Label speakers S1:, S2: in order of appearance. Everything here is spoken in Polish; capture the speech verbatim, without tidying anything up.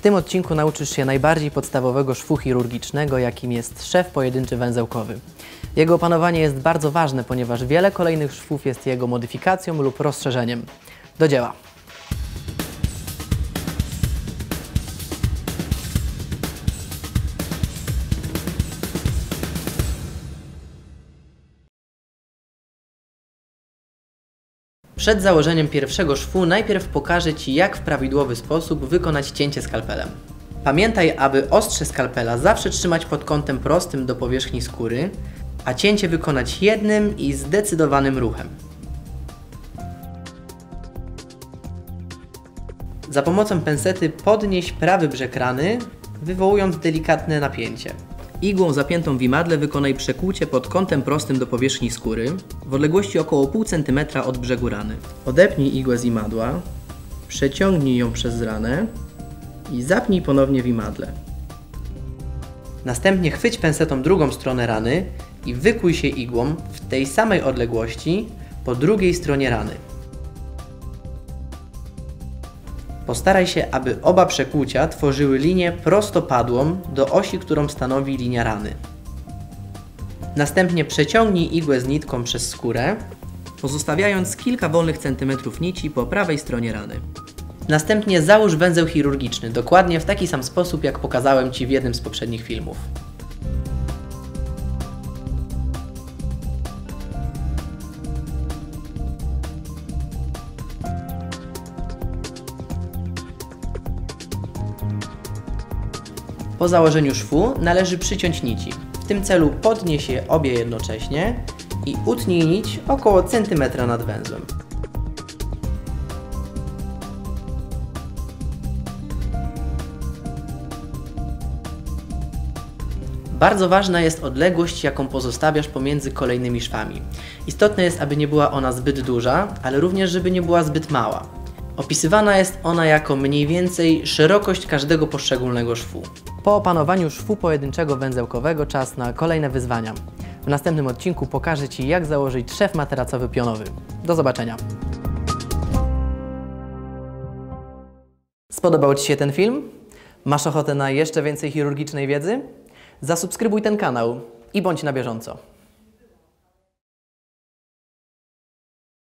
S1: tym odcinku nauczysz się najbardziej podstawowego szwu chirurgicznego, jakim jest szw pojedynczy węzełkowy. Jego opanowanie jest bardzo ważne, ponieważ wiele kolejnych szwów jest jego modyfikacją lub rozszerzeniem. Do dzieła! Przed założeniem pierwszego szwu najpierw pokażę Ci, jak w prawidłowy sposób wykonać cięcie skalpelem. Pamiętaj, aby ostrze skalpela zawsze trzymać pod kątem prostym do powierzchni skóry, a cięcie wykonać jednym i zdecydowanym ruchem. Za pomocą pensety podnieś prawy brzeg rany, wywołując delikatne napięcie. Igłą zapiętą w imadle wykonaj przekłucie pod kątem prostym do powierzchni skóry w odległości około pół centymetra od brzegu rany. Odepnij igłę z imadła, przeciągnij ją przez ranę i zapnij ponownie w imadle. Następnie chwyć pensetą drugą stronę rany i wykuj się igłą w tej samej odległości po drugiej stronie rany. Postaraj się, aby oba przekłucia tworzyły linię prostopadłą do osi, którą stanowi linia rany. Następnie przeciągnij igłę z nitką przez skórę, pozostawiając kilka wolnych centymetrów nici po prawej stronie rany. Następnie załóż węzeł chirurgiczny, dokładnie w taki sam sposób, jak pokazałem Ci w jednym z poprzednich filmów. Po założeniu szwu należy przyciąć nici. W tym celu podnieś je obie jednocześnie i utnij nić około centymetra nad węzłem. Bardzo ważna jest odległość, jaką pozostawiasz pomiędzy kolejnymi szwami. Istotne jest, aby nie była ona zbyt duża, ale również, żeby nie była zbyt mała. Opisywana jest ona jako mniej więcej szerokość każdego poszczególnego szwu. Po opanowaniu szwu pojedynczego węzełkowego czas na kolejne wyzwania. W następnym odcinku pokażę Ci, jak założyć szw materacowy pionowy. Do zobaczenia! Spodobał Ci się ten film? Masz ochotę na jeszcze więcej chirurgicznej wiedzy? Zasubskrybuj ten kanał i bądź na bieżąco.